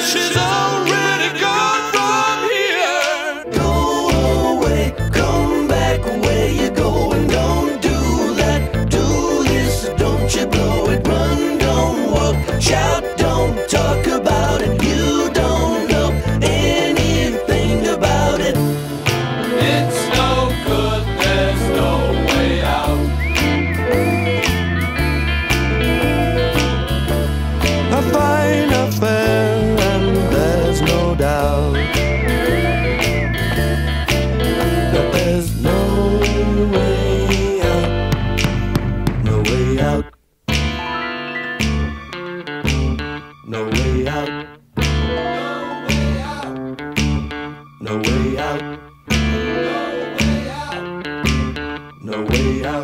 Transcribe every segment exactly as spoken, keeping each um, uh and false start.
she's already gone from here. Go away, come back where you going. Don't do that, do this, don't you blow it. Run, don't walk, shout, don't talk about it. You don't know anything about it. It's no good, there's no way out. A fine affair, and there's no doubt that there's no way out, no way out, no way out, no way out, no way out,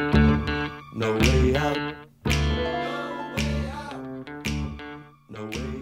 no way out, no way out.